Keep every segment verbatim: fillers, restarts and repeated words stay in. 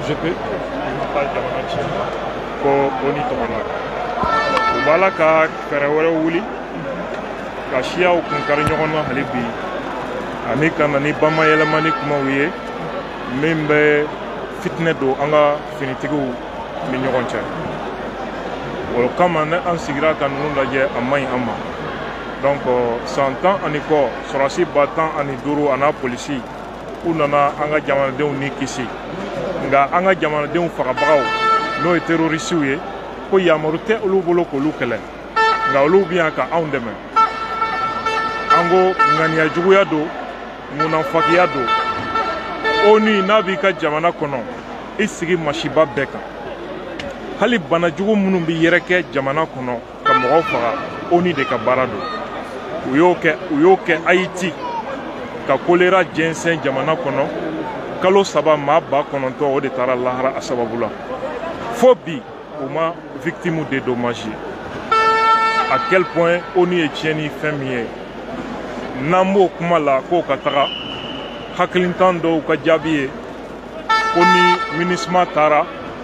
G P ko oni tomana o bala ka fɛrɛ wɛrɛ wuli ka siyaw kun kari ɲɔgɔn na hali bi ani ka na ni bamayɛlɛmani kumaw ye min bɛ fitinɛ don an ka finitigiw ni ɲɔgɔn cɛ o kama ne an sigira ka ninnu lajɛ a man ɲi an ma donc san tan ani kɔ sɔrɔsi ba tan ani duuru a n'a polisi u nana an ka jamanadenw ni kisi nka an ka jamanadenw fagabagaw n'o ye terrorisiw ye ko yamaru tɛ olu bolo k'olu kɛlɛ nka olu bɛ yan ka anw dɛmɛ an ko ŋaniya juguya don munafakiya don ONU n'a b'i ka jamana kɔnɔ i sigi masiba bɛɛ kan hali banajugu minnu bɛ yɛrɛkɛ jamana kɔnɔ ka mɔgɔw faga ONU de ka baara don u y'o kɛ u y'o kɛ Haïti ka kolera jɛnsɛn jamana kɔnɔ kalo saba maa ba kɔnɔntɔn o de taara lahara a sababu la fo bi u ma victime dédommagé à quel point ONU ye tiɲɛni fɛn min ye n'an b'o kuma la k'o ka taga hakilintan dɔw ka jaabi ye ko ni MINUSMA taara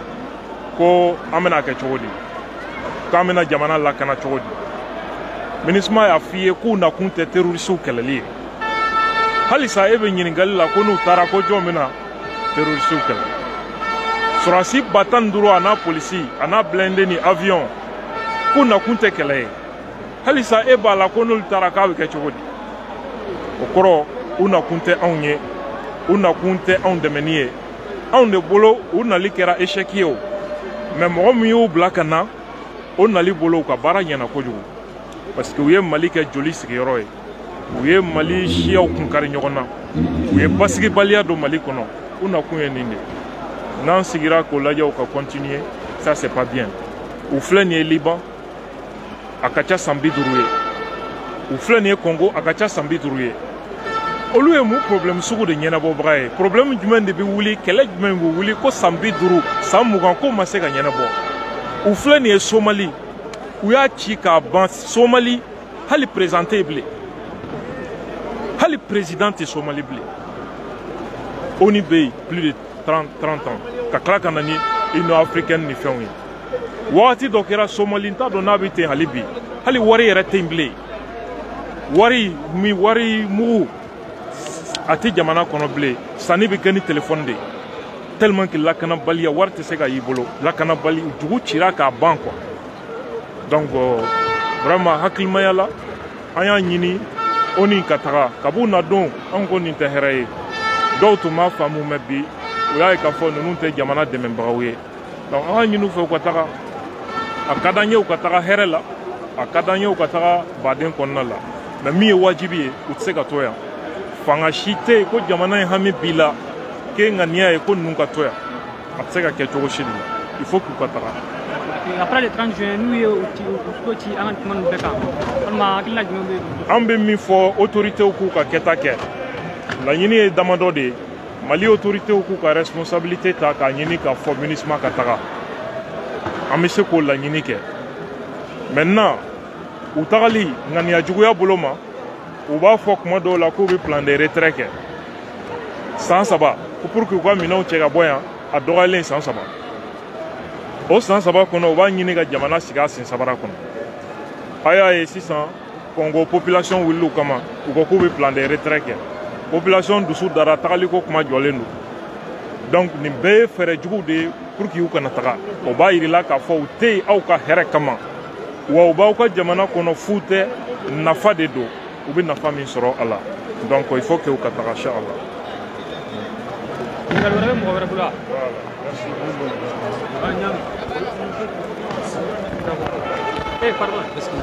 ko an bɛna kɛ cogo di k'an bɛna jamana lakana cogo di MINUSMA y'a f'i ye k'u nakun tɛ terrorisiw kɛlɛli ye halisa e bɛ ɲininkali la ko n'u taara ko jɔn bɛna terrorisiw kɛlɛ sɔrɔsi ba tan ni duuru a n'a polisi a n'a blindé ni avion k'u nakun tɛ kɛlɛ ye halisa e b'a la ko n'olu taara k'a bɛ kɛ cogo di o kɔrɔ u nakun tɛ anw ye u nakun tɛ anw dɛmɛni ye anw de bolo u nali kɛra échec ye o mais mɔgɔ min y'u bila ka na o nali bolo u ka baara ɲɛna kojugu parce que u ye Mali kɛ joli sigiyɔrɔ ye u ye Mali siyaw kun kari ɲɔgɔn na u ye basigibaliya don Mali kɔnɔ u nakun ye nin de n'an sigira k'o lajɛ u ka continuer ça c'est pas bien u filɛ nin ye Liban a ka ca san bi duuru ye u filɛ nin ye Congo a ka ca san bi duuru ye olu ye mun problème sugu de ɲɛnabɔbaga ye problème jumɛn de bɛ wuli kɛlɛ jumɛn bɛ wuli ko san bi duuru san mugan ko ma se ka ɲɛnabɔ u filɛ nin ye Somali u y'a ci k'a ban Somali hali président tɛ yen bilen hali président tɛ Somali bilen ONU bɛ yen plus de trente ans ka tila ka na ni Union africaine ni fɛnw ye wagati dɔ kɛra Somali n t'a dɔn n'a bɛ ten hali bi hali wari yɛrɛ tɛ yen bilen wari mi wari mugu a tɛ jamana kɔnɔ bilen sanni bɛ kɛ ni téléphone de ye tellement que lakanabaliya wari tɛ se ka y'i bolo lakanabali dugu cira k'a ban quoi donc vraiment hakilimaya la an y'a ɲini ONU ka taga kab'u na don an ko nin tɛ hɛrɛ ye dɔw tun b'a faamu mɛ bi u y'a ye k'a fɔ ninnu tɛ jamana dɛmɛbagaw ye donc an ka ɲini u fɛ u ka taga a ka d'an ye u ka taga hɛrɛ la a ka d'an ye u ka taga baden kɔnɔna la mais min ye wajibi ye u tɛ se ka to yan fanga si tɛ yen ko jamana in hami b'i la k'e ŋaniya ye ko ninnu ka to yan a tɛ se ka kɛ cogo si de la il faut k'u ka taga. Après le trente juin n'u ye o ci an ka kuma ninnu bɛɛ kan walima hakilina jumɛn bɛ. An bɛ min fɔ autorités k'u ka kɛta kɛ laɲini ye damadɔ de ye Mali autorités k'u ka responsabilité ta k'a ɲini k'a fɔ MINUSMA ka taga an bɛ se k'o laɲini kɛ maintenant u tagali ŋaniya juguya bolo ma u b'a fɔ kuma dɔw la k'u bɛ plan de retrait kɛ san saba ko pour que u ka minɛnw cɛ ka bɔ yan a dɔgɔyalen san saba o san saba kɔnɔ u b'a ɲini ka jamana sigi a sen sabara kɔnɔ a y'a ye sisan Congo population wulila u kama u ko k'u bɛ plan de retrait kɛ population dusu dara tagali ko kuma jɔlen don donc nin bɛɛ ye fɛɛrɛ juguw de ye pour que u kana taga o b'a yirila k'a fɔ u tɛ yen aw ka hɛrɛ kama wa u b'aw ka jamana kɔnɔ fu tɛ nafa de don u bɛ nafa min sɔrɔ a la donc il faut que u ka taga inchallah. ɲininkali wɛrɛ bɛ mɔgɔ wɛrɛ bolo wa. Eh, pardon.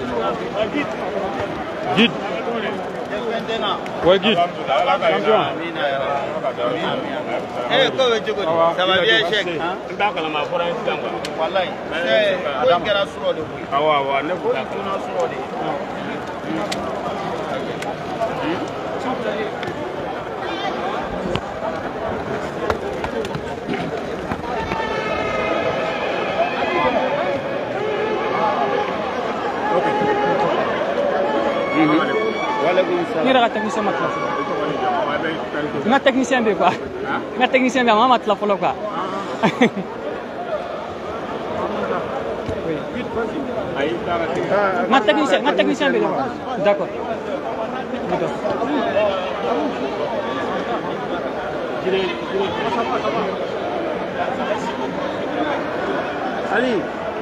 Guide. Ouais, guide. Eh, comment tu veux? Ça va bien, chèque. Wallahi. Eh, quoi kɛra sɔrɔ de koyi. Awɔ, awɔ, ne ko tuna sɔrɔ de. N yɛrɛ ka technicien ma tila fɔlɔ. N ka technicien bɛ yen quoi. N ka technicien bɛ yen a ma tila fɔlɔ quoi. Un technicien, un technicien, d'accord. Allez.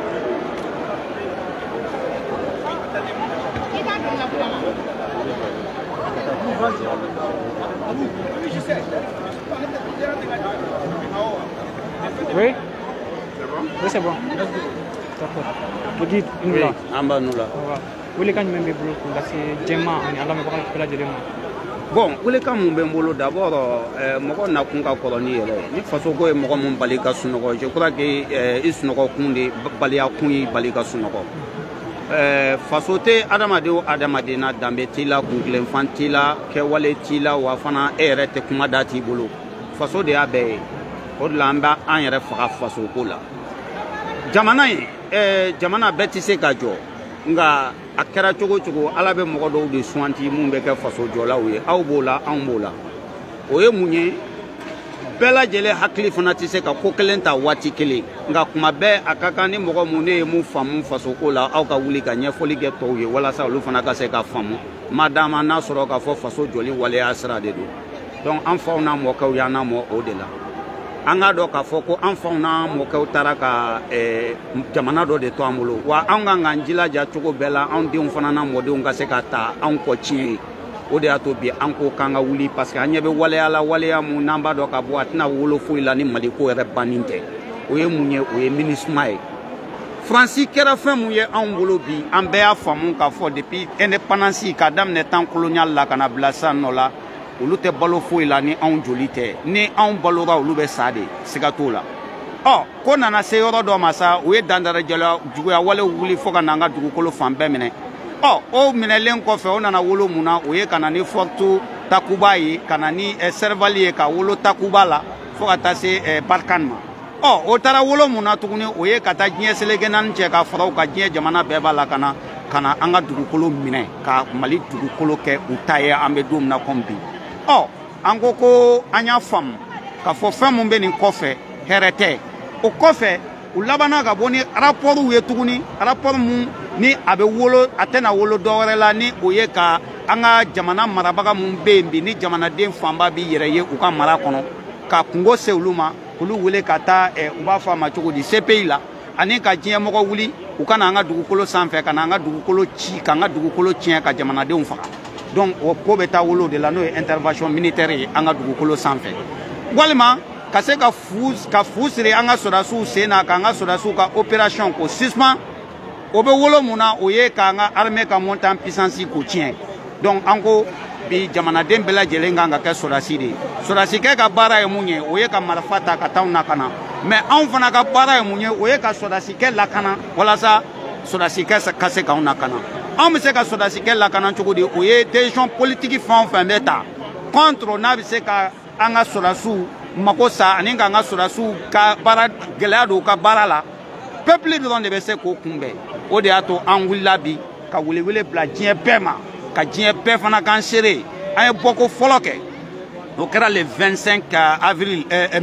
Oui. Oui, c'est bon. D'accord. Vous dites une Oui, là. en bas nous là. Vous les quand même bloqué là c'est Djema on est à la même place de Djema. Bon, vous les quand même bolo d'abord mɔgɔ na kun ka kɔrɔ ni yɛrɛ ni faso ko ye mɔgɔ mun bali ka sunɔgɔ je crois que i sunɔgɔ kun de baliya kun ye bali ka sunɔgɔ. Faso tɛ adamaden adamaden na danbe t'i la kuntilenfan t'i la kɛwale t'i la wa fana e yɛrɛ tɛ kuma da t'i bolo faso de y'a bɛɛ ye o de la an bɛ an yɛrɛ faga faso ko la jamana ye jamana bɛɛ tɛ se ka jɔ nka a kɛra cogo cogo ala bɛ mɔgɔ dɔw de suganti mun bɛ kɛ faso jɔlaw ye aw b'o la anw b'o la o ye mun ye bɛɛ lajɛlen hakili fana tɛ se ka ko kelen ta waati kelen nka kuma bɛɛ a ka kan ni mɔgɔ mun ne ye mun faamu faso ko la aw ka wuli ka ɲɛfɔli kɛ tɔw ye walasa olu fana ka se ka faamu madama n'a sɔrɔ k'a fɔ faso jɔli waleya sira de don donc an faw n'a mɔkɛw y'an lamɔ o de la an k'a dɔn k'a fɔ ko an faw n'a mɔkɛw taara ka jamana dɔ de to an bolo wa an kan k'an jilaja cogo bɛɛ la anw denw fana n'a mɔdenw ka se ka ta anw kɔ tiɲɛ ye o de y'a to bi an ko k'an ka wuli parce que an ɲɛ bɛ waleya la waleya mun n'an b'a dɔn k'a bɔ a tɛna wolo foyi la ni Mali ko yɛrɛ bannen tɛ o ye mun ye o ye MINUSMA ye Faransi kɛra fɛn mun ye anw bolo bi an bɛɛ y'a faamu k'a fɔ depuis indépendance k'a daminɛ temps colonial la ka na bila sisan nɔ la olu tɛ balo foyi la ni anw joli tɛ ni anw balora olu bɛ sa de siga t'o la ɔ ko nana se yɔrɔ dɔ ma sa o ye dandarajala juguya wale wuli fo ka na an ka dugukolo fan bɛɛ minɛ ɔ o minɛlen kɔfɛ o nana wolo mun na o ye ka na ni fortu takuba ye ka na ni servali ye ka wolo takuba la fo ka taa se Barkan ma ɔ o taara wolo mun na tuguni o ye ka taa diɲɛ seleke naani cɛ ka faraw ka diɲɛ jamana bɛɛ b'a la ka na ka na an ka dugukolo minɛ ka Mali dugukolo kɛ u ta ye an bɛ don min na comme bi ɔ an ko ko an y'a faamu k'a fɔ fɛn mun bɛ nin kɔfɛ hɛrɛ tɛ o kɔfɛ u labanna ka bɔ ni rapportw ye tuguni rapport mun ni a bɛ wolo a tɛna wolo dɔwɛrɛ la ni o ye ka an ka jamana marabaga mun bɛ yen bi ni jamanaden fanba b'i yɛrɛ ye u ka mara kɔnɔ ka kungo se olu ma olu wele ka taa u b'a fɔ a ma cogo di C P I la ani ka diɲɛmɔgɔ wuli u ka na an ka dugukolo sanfɛ ka na an ka dugukolo ci ka an ka dugukolo tiɲɛ ka jamanadenw faga donc o ko bɛ taa wolo de la n'o ye intervention militaire ye an ka dugukolo sanfɛ walima ka se ka fu ka fu siri an ka sɔrɔdasiw sen na k'an ka sɔrɔdasiw ka opération ko sisman o bɛ wolo mun na o ye k'an ka armée ka monter en puissance ko tiɲɛ donc an ko bi jamanaden bɛɛ lajɛlen kan ka kɛ sɔrɔdasi de ye sɔrɔdasikɛ ka baara ye mun ye o ye ka marifa ta ka taa anw lakana mais anw fana ka baara ye mun ye o ye ka sɔrɔdasikɛ lakana walasa sɔrɔdasikɛ ka se k'anw lakana anw bɛ se ka sɔrɔdasikɛ lakana cogo di o ye décision politique fɛn o fɛn bɛ ta contre n'a bɛ se ka an ka sɔrɔdasiw mako sa ani k'an ka sɔrɔdasiw ka baara gɛlɛya don u ka baara la peuple dɔrɔn de bɛ se k'o kunbɛn o de y'a to an wulila bi ka welewele bila diɲɛ bɛɛ ma ka diɲɛ bɛɛ fana k'an seere an ye bɔko fɔlɔ kɛ o kɛra le vingt-cinq avril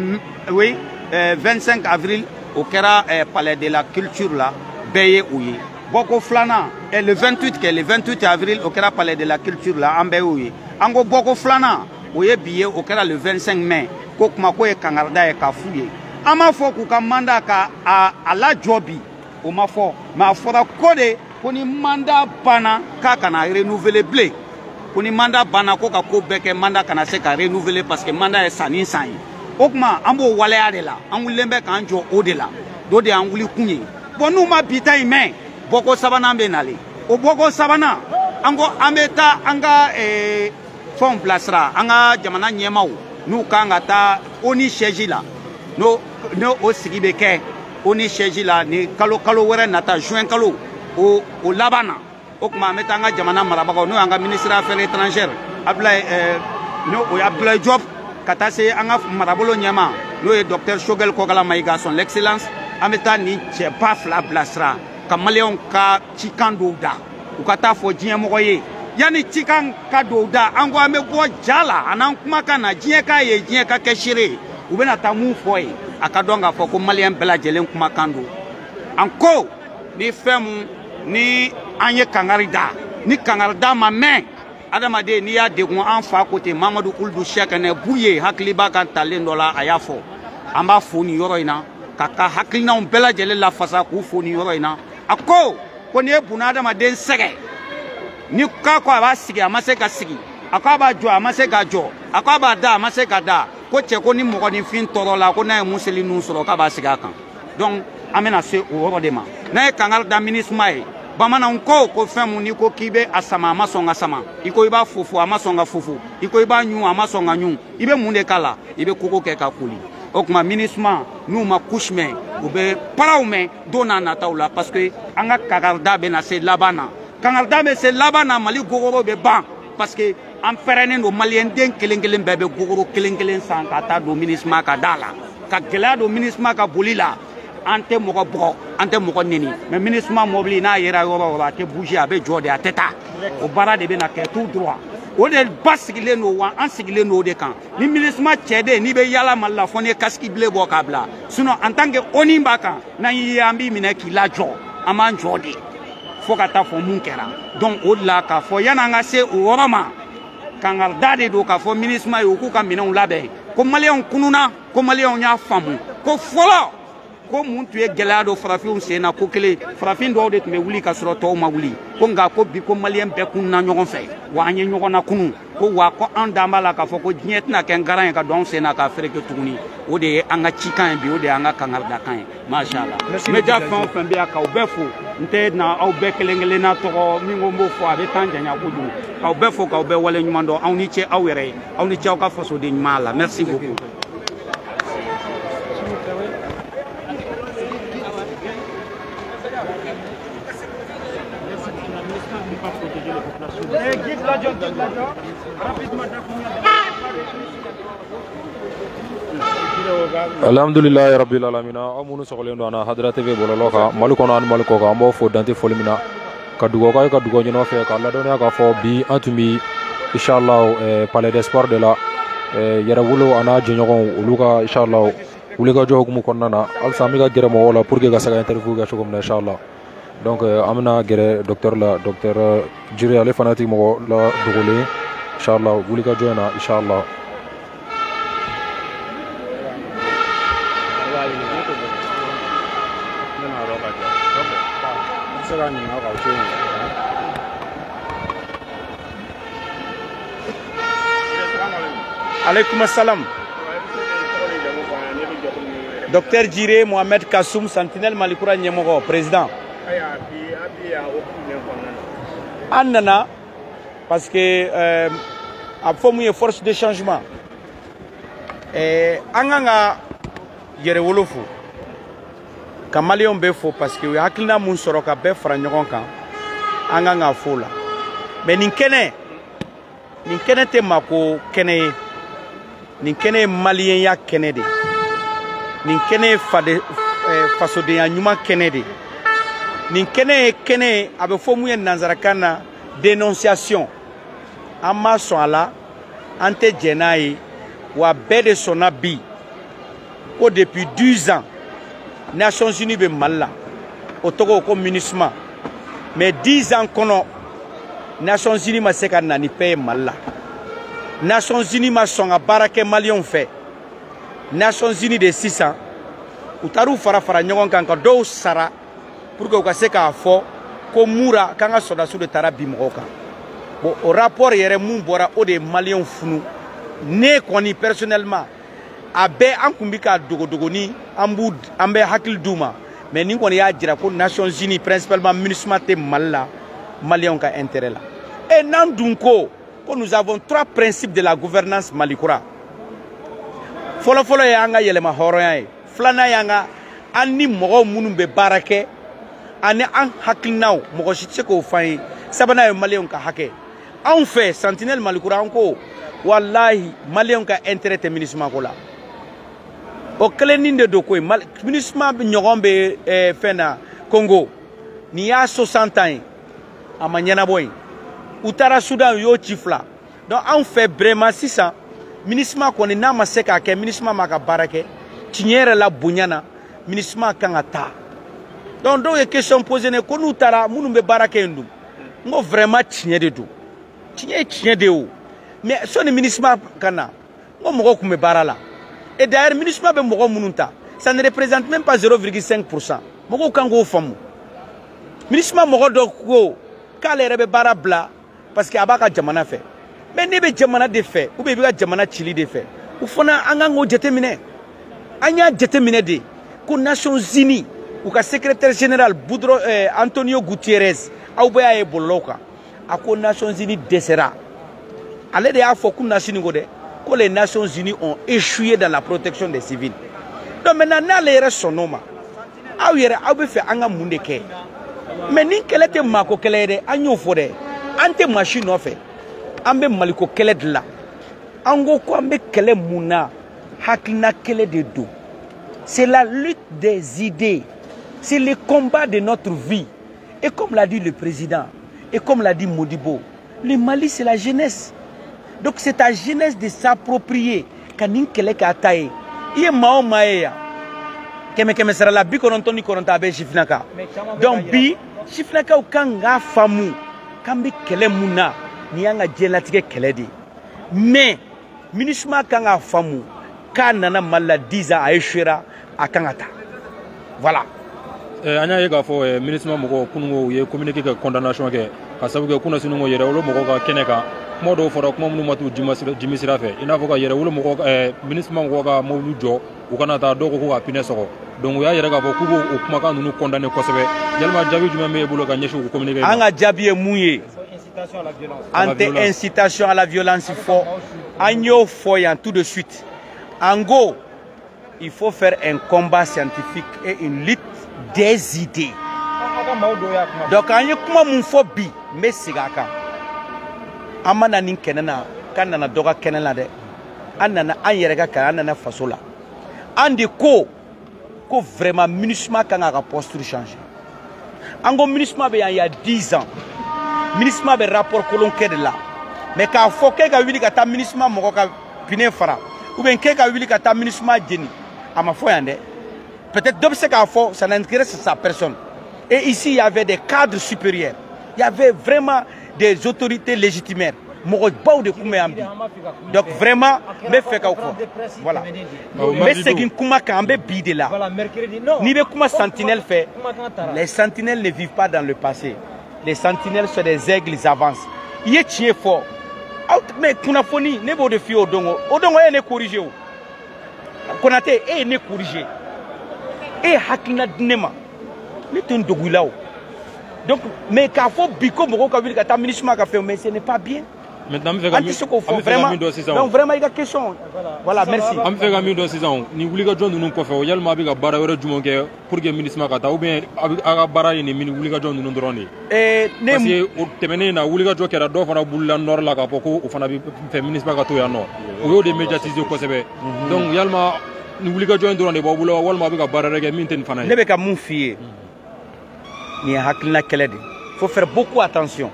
oui vingt-cinq avril o kɛra palais de la culture la bɛɛ ye o ye bɔko filanan le vingt-huit kɛ le vingt-huit avril o kɛra palais de la culture la an bɛɛ y'o ye an ko bɔko filanan o ye bi ye o kɛra le vingt-cinq mai ko kuma ko ye kangarida ye k'a f'u ye an m'a fɔ k'u ka mandat ka a lajɔ bi o ma fɔ mais a fɔra ko de ko ni mandat banna k'a kana renouveler bilen ko ni mandat banna ko ka ko bɛɛ kɛ mandat kana se ka renouveler parce que mandat ye san ni san ye o tuma an b'o waleya de la an wulilen bɛ k'an jɔ o de la o de y'an wuli kun ye bon n'u ma bi ta in mɛn bɔko sabanan bɛ nalen o bɔko sabanan an ko an bɛ taa an ka fɛnw bilasira an ka jamana ɲɛmaaw n'u kan ka taa O N U siège la n'o o sigi bɛ kɛ O N U siège la ni kalo kalo wɛrɛ nata juin kalo o o laban na o tuma an bɛ taa an ka jamana marabagaw n'o y'an ka ministre affaires étrangères Abdoulaye n'o o ye Abdoulaye Diop ka taa se an ka marabolo ɲɛma n'o ye docteur Choguel Kokala Mayiga son l'excellence an bɛ taa nin cɛba fila bilasira ka maliyɛnw ka cikan dɔw da u ka taa fɔ diɲɛmɔgɔ ye yanni cikan ka dɔw da an ko an bɛ bɔ ja la a n'an kumakan na diɲɛ k'a ye diɲɛ ka kɛ seere ye u bɛna taa mun fɔ ye a ka dɔn k'a fɔ ko maliyɛn bɛɛ lajɛlen kumakan don an ko ni fɛn min ni an ye kangari da ni kangari da ma mɛn adamaden n'i y'a degun an fa ko ten Mamadu Kuludu Sɛkɛnɛ bu ye hakili b'a kan talen dɔ la a y'a fɔ an b'a fo nin yɔrɔ in na ka ka hakilinaw bɛɛ lajɛlen lafasa k'u fo nin yɔrɔ in na a ko ko n'i ye buna adamaden sɛgɛ ni k'a ko a b'a sigi a ma se ka sigi a ko a b'a jɔ a ma se ka jɔ a ko a b'a da a ma se ka da ko cɛ ko ni mɔgɔninfin tɔɔrɔ la ko n'a ye museli ninnu sɔrɔ k'a b'a sigi a kan donc an bɛna se o yɔrɔ de ma n'a ye kangari da minisma ye bamananw ko ko fɛn mun n'i ko k'i bɛ a sama a ma sɔn ka sama i ko i b'a fufu a ma sɔn ka fufu i ko i b'a ɲun a ma sɔn ka ɲun i bɛ mun de k'a la i bɛ koko kɛ ka koli o tuma minisma n'u ma couche mɛn u bɛ paraw mɛn don n'a nataw la parce que an ka kangari da bɛna se laban na kangari da bɛ se laban na Mali gogoro bɛ ban parce que an pɛrɛnnen don maliyɛn den kelen kelen bɛɛ bɛ gogoro kelen kelen san ka taa don minisma ka da la ka gɛlɛya don minisma ka boli la an tɛ mɔgɔ bugɔ an tɛ mɔgɔ neni mais minisma mobili n'a yera yɔrɔ o yɔrɔ a tɛ bouger a bɛ jɔ de a tɛ taa o baara de bɛna kɛ tout droit o de ba sigilen don wa an sigilen don o de kan ni minisma cɛ de n'i bɛ yala Mali la fɔ n'i ye casque bleu bɔ k'a bila sinon en tant que ONU b'a kan n'an y'i ye an b'i minɛ k'i lajɔ an b'an jɔ de fo ka taa fɔ mun kɛra donc o de la k'a fɔ yan'an ka se o yɔrɔ ma kangari da de don k'a fɔ minisma ye u k'u ka minɛnw labɛn ko maliyɛnw kununa ko maliyɛnw y'a faamu ko fɔlɔ ko mun tun ye gɛlɛya dɔ farafinw sen na ko kelen farafin dɔw de tun bɛ wuli ka sɔrɔ tɔw ma wuli ko nka ko bi ko maliyɛn bɛɛ kunna ɲɔgɔn fɛ wa an ye ɲɔgɔn na kunu ko wa ko an dan b'a la k'a fɔ ko diɲɛ tɛna kɛ ngaran ye ka don an sen na k'a fereke tuguni o de ye an ka cikan ye bi o de ye an ka kangarida-kan ye masha Allah média fɛn o fɛn bɛ yan k'aw bɛɛ fo n tɛ na aw bɛɛ kelen kelenna tɔgɔ min ko n b'o fɔ a bɛ tan janya kojugu k'aw bɛɛ fo k'aw bɛɛ wale ɲuman dɔn aw ni ce aw yɛrɛ ye aw ni ce aw ka fasoden ɲuman la merci beaucoup. Alhamdulillah rabbil alamin amunu sogolen do ana hadra tv bololo ka maliko na maliko ka mo fo dante folimina ka dugo ka ka dugo nyino fe ka la donya ka fo bi antumi inshallah palais d'espoir de la yara wulo ana jinyogon uluka inshallah ulika jo hukumu konnana al sami ga gere mo wala pour que ga saga interview ga shogom na inshallah donc amna gere docteur la docteur Jire ale fanatique mo la dugole inshallah ulika jo na inshallah Alaikum assalam. Docteur Jire Mohamed Kassoum, Sentinelle Malikoura Nyemoro, président. Annana, parce que euh, a formé une force de changement. Et Anganga Yere Wolofu, Kamalion Befo, parce que Hakilna Mounsoroka Befra Nyoronka, Anganga Fola. Mais Ninkene, Ninkene Temako Kene. Nin kene malien ya kene de nin kene fade faso de nyuma kene de nin kene kene abe fo mu nanzarakana dénonciation amma so ala ante jenai wa bede sona bi ko depuis dix ans Nations Unies be malla o togo ko munisma mais dix ans kono Nations Unies ma seka nani paye malla Nations Unies ma songa barake malion fait Nations Unies de six ans utaru fara fara nyogon kan ka do sara pour que ka se ka fo ko mura kan ga soda su de tarabi moka bon au rapport yere mun bora o de malion funu ne koni personnellement abe an kumbi ka dogo dogo ni ambu ambe hakil duma mais ni koni ya jira ko Nations Unies principalement munisma te malla malion ka intérêt là et nan dunko nous avons trois principes de la gouvernance malikoura. Folo folo yanga yelema horoya e. Flana yanga ani mogo munumbe barake ani an haklinaw mogo shitse ko fay sabana malien ka hake. En fait Sentinelle Malikoura anko wallahi malien ka intérêt te munisma ko la. O kleninde do koy munisma nyogombe e fena Congo ni ya soixante ans amanyana boy. Utara Soudan yo chifla donc on fait vraiment six cents minisma ko ni na maseka ke minisma maka barake tiɲɛ la bonyana MINUSMA kan ka taa donc dɔw ye question posé ne ko n'u taara minnu bɛ baara kɛ yen dun n ko vraiment tiɲɛ de don tiɲɛ ye tiɲɛ de ye o mais sɔni MINUSMA ka na n ko mɔgɔw tun bɛ baara la et d'ailleurs MINUSMA bɛ mɔgɔ minnu ta ça ne représente même pas zéro virgule cinq pour cent mɔgɔw kan k'o faamu MINUSMA mɔgɔ dɔ ko k'ale yɛrɛ bɛ baara bila parce que a b'a ka jamana fɛ mais ne bɛ jamana de fɛ ou bien i bɛ ka jamana cili de fɛ o fana an kan k'o jateminɛ an y'a jateminɛ de ko Nations Unies u ka secrétaire général Boudro eh, Antonio Guterres aw bɛɛ y'a ye bɔlɔlɔw kan a ko Nations Unies dɛsɛra ale de y'a fɔ ko Nations ko dɛ ko les Nations Unies ont échoué dans la protection des civils donc maintenant n'ale yɛrɛ sɔnn'o ma aw yɛrɛ aw bɛ fɛ an ka mun de kɛ mais ni kɛlɛ tɛ maako kɛlɛ ye dɛ an y'o fɔ dɛ an tɛ masi nɔfɛ an bɛ maliko kɛlɛ de la an ko ko an bɛ kɛlɛ mun na hakilina kɛlɛ de don c'est la lutte des idées c'est le combat de notre vie et comme l'a dit le président et comme l'a dit Modibo le Mali c'est la jeunesse donc c'est ta jeunesse de s'approprier ka nin kɛlɛ k'a ta ye i ye maa o maa ye yan kɛmɛ kɛmɛ sara la bi kɔnɔntɔn ni kɔnɔntɔn a bɛ sifinaka donc bi sifinakaw kan k'a faamu k'an bɛ kɛlɛ mun na ni y'an ka diɲɛlatigɛ kɛlɛ de mais MINUSMA kan k'a faamu k'a nana Mali la dix ans a échouera a kan ka taa voilà. an y'a ye k'a fɔ MINUSMA mɔgɔw kununko u ye communiqué kɛ condamnation kɛ ka sababu kɛ kunnasuniw yɛrɛ olu mɔgɔw ka kɛnɛ kan kuma dɔw fɔra kuma minnu ma t'u jimi sira fɛ i n'a fɔ ka yɛrɛ wolo mɔgɔ MINUSMA mɔgɔw ka mobili jɔ u kana taa dɔw ko ko ka pinɛ sɔgɔ donc u y'a yɛrɛ k'a fɔ k'u b'o kumakan ninnu condamné kosɛbɛ yalima jaabi jumɛn b'e bolo ka ɲɛsin u communiqué ma. an ka jaabi ye mun ye an tɛ incitation à la violence fɔ an y'o fɔ yan tout de suite en gros il faut faire un combat scientifique et une lutte des idées donc an ye kuma mun fɔ bi n bɛ segin a kan an ma na nin kɛnɛ na k'an nana dɔ ka kɛnɛ la dɛ an nana an yɛrɛ ka kalan an nana faso la an de ko ko vraiment MINUSMA kan k'a ka posture changer an ko MINUSMA bɛ yan il y a dix ans MINUSMA bɛ rapport kolon kɛ de la mais k'a fɔ k'e ka wuli ka taa MINUSMA mɔgɔ ka pinɛ fara ou bien k'e ka wuli ka taa MINUSMA jeni a ma fɔ yan dɛ peut-être dɔ bɛ se k'a fɔ ça n'intéresse sa personne et ici il y avait des cadres supérieurs il y avait vraiment des autorités légitimaires mɔgɔ baw de tun bɛ yan bi donc vraiment n bɛ fɛ k'aw fɔ voilà n bɛ segin kuma kan an bɛ bi de la n'i bɛ kuma sentinelle fɛ les sentinelles ne vivent pas dans le passé les sentinelles sont des aigles ils avancent i ye tiɲɛ fɔ aw mais kunnafoni ne b'o de f'i ye o don o o don e ye ne corriger o Konate e ye ne corriger e ye hakilina di ne ma ne tɛ n dogo i la o donc mais k'a fɔ bi ko mɔgɔw ka wuli ka taa MINUSMA ka fɛn mais ce n'est pas bien. Maintenant an bɛ fɛ ka min vraiment donc vraiment i ka question voilà merci. an bɛ fɛ ka min dɔn sisan ni wulikajɔ ninnu kɔfɛ yalima a bɛ ka baara wɛrɛ jumɛn kɛ pour que MINUSMA ka taa ou bien a ka baara ye nin wulikajɔ ninnu dɔrɔn de ye. parce que o tɛmɛnen na wulikajɔ kɛra dɔw fana bolila nord la k'a fɔ ko o fana bɛ fɛ MINUSMA ka to yan nɔ o y'o de médiatiser kosɛbɛ donc yalima ni wulikajɔ in dɔrɔn de b'aw bolo walima a bɛ ka baara wɛrɛ kɛ min tɛ nin fana ye. ne bɛ ka mun f'i ye nin ye hakilina kɛlɛ de il faut faire beaucoup attention.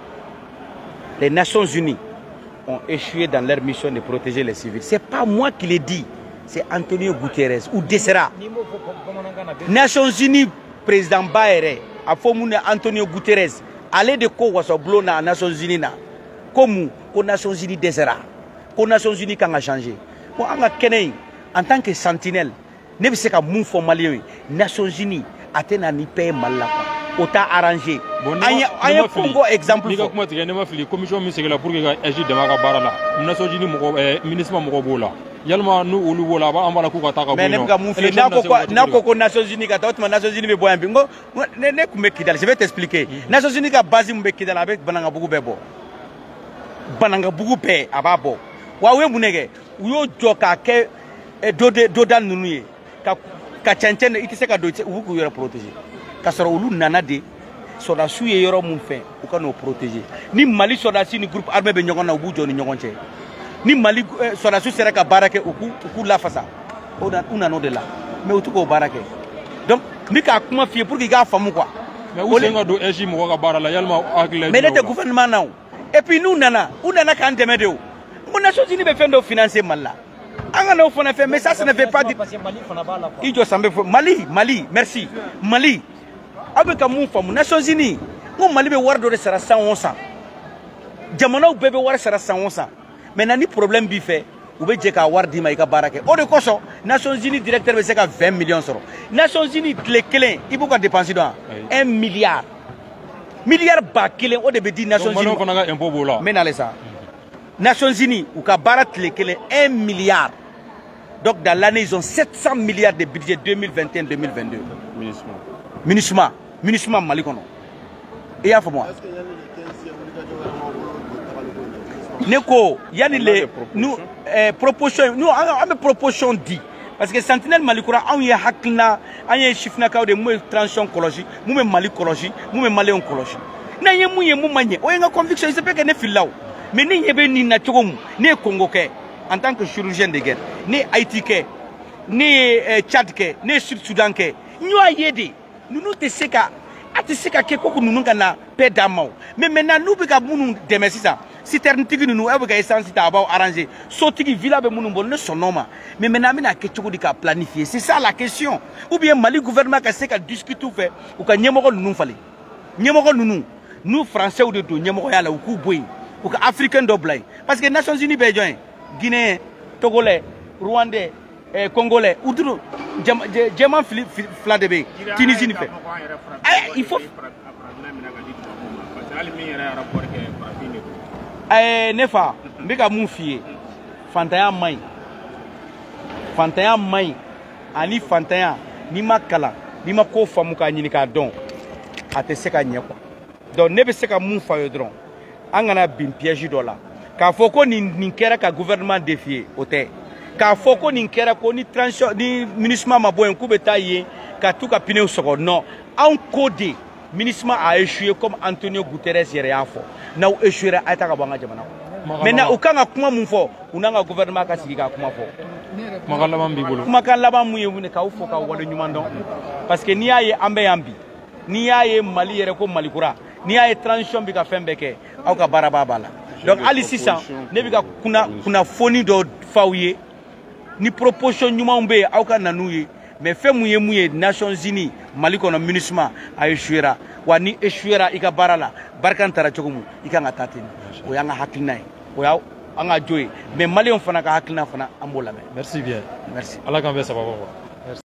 Les Nations Unies ont échoué dans leur mission de protéger les civils. Ce n'est pas moi qui l'ai dit, c'est Antonio Guterres ou Dessera. Nations Unies, président Baere, a fait Antonio Guterres, allez de quoi was blow na Nations Unies na. Comme aux Nations Unies Dessera, aux Nations Unies quand a changé. Bon, en tant que sentinelle, ne sais pas mon fond malien, Nations Unies, Athéna ni paye mal là. Autant arrangé. An ye Congo exemple fɔ. N'i ka kuma tigɛ ne ma fili commission min sigila pour que ka ɛji dɛmɛ a ka baara la Nations Unies mɔgɔ MINUSMA mɔgɔ b'o la yalima n'u olu b'o la an b'a la k'u ka taa ka bɔ yen nɔ. mais ne bɛ ka mun f'i ye n'a ko ko Nations Unies ka taa o tuma Nations Unies bɛ bɔ yan bi n ko ne ne tun bɛ Kidali je vais t'expliquer Nations Unies ka base min bɛ Kidali a bɛ Banangabugu bɛɛ bɔ Banangabugu bɛɛ a b'a bɔ wa u ye mun de kɛ u y'o jɔ k'a kɛ doda ninnu ye ka ka cɛncɛn i tɛ se ka don u b'u k'u yɛrɛ protéger. K'a sɔrɔ olu nana de sɔrɔdasiw ye yɔrɔ mun fɛ u ka n'o protéger ni Mali sɔrɔdasi ni groupe armé bɛ ɲɔgɔn na u b'u jɔ ni ɲɔgɔn cɛ ni Mali sɔrɔdasiw sera ka baara kɛ u k'u u k'u lafasa u nana o de la mais u t'u k'o baara kɛ donc n bɛ k'a kuma f'i ye pour que i k'a faamu quoi. mais u sen ka don S J mɔgɔ ka baara la yalima hakili la. mais ne tɛ gouvernement na o et puis n'u nana u nana k'an dɛmɛ de o n ko Nations Unies bɛ fɛn dɔ financer Mali la Angana fana fait mais ça ça ne fait pas dire Ijo Sambe Mali Mali merci Mali avec amu famu Nations Unies ngo Mali be war do de sera cent onze ans jamana u bebe war sera cent onze ans mais nani problème bi fait ou be je ka war di ma i ka barake o de koso Nations Unies directeur be se ka vingt millions soro Nations Unies le kelen ibu ka dépenser dans un milliard milliard ba kelen o de be di Nations Unies mais na ça Nations Unies ou ka barat le kelen un milliard. Donc dans l'année, ils ont sept cents milliards de budget deux mille vingt et un deux mille vingt-deux. Minusma. Minusma. Minusma Malikono. Et il moi. Neko, il y a les nous propositions, nous on a proposition dit parce que Sentinelle Malikoura on y a hakna, on y a chifna ka de mou transition écologique, mou Mali écologie, mou Mali oncologie. Na yé mou yé mou manye, o y'a conviction, il se peut que ne filaw. Mais ni yé be ni na tchogomu, ni Congo ke. En tant que chirurgien de guerre, ni Haïti, ni Tchad, ni Sud-Soudan, nous avons aidé. Nous nous te seka, ati seka keko nous nous kana paix d'amant. Mais maintenant nous avons nous démessi ça. Si ternitigi nous avons essence ta about arrangé. Sotigi villa be nous bonne son nom. Mais maintenant nous avons quelque chose à planifier. C'est ça la question. Ou bien Mali gouvernement qui seka discute tout fait ou ka nyemoko nous fallait. Nyemoko nous nous français ou de tout nyemoko ya la ou ku boy ou ka africain doblay. Parce que Nations Unies besoin Guinéen, Togolais, Rwandais, eh, Congolais, Oudrou, Djeman Fladebe, Tunisie. Il faut. Eh, Nefa, Mega Moufié, Fantaya Maï, Fantaya Maï, Ani Fantaya, Nima Kala, Nima Kofa Mouka Nika Don, Ateseka Nyako. Donc, Nebeseka Moufa Yodron, Angana Bin Piège Dola. Ka foko ni ninkera ka gouvernement défié ote ka foko ninkera ko ni transition ni ministre ma boyen ku beta ye ka tout ka pine soko non en codé ministre a échoué comme Antonio Guterres yere afo na o échoué ata ka banga jamana maintenant o kanga kuma mun fo unanga gouvernement ka sigi ka kuma fo makala mambi bolo makala ba mu yewune ka fo ka wala nyumando parce que ni aye ambe ambi ni aye Mali yere ko Mali kura ni aye transition bi ka fembe ke au ka baraba bala. Donc, Ali Sissan, ne bika kuna kuna foni do faouye, ni proposition nyumambe auka nanouye, mais fait mouye mouye Nations Unies, Mali kono MINUSMA a échouera, wa ni échouera ika barala, barkan tara chokumu, ika ngatatini, o yanga haklinae, o ya anga joye, mais Mali on fana ka haklina fana ambola. Merci bien. Merci. Allah kambe sababa.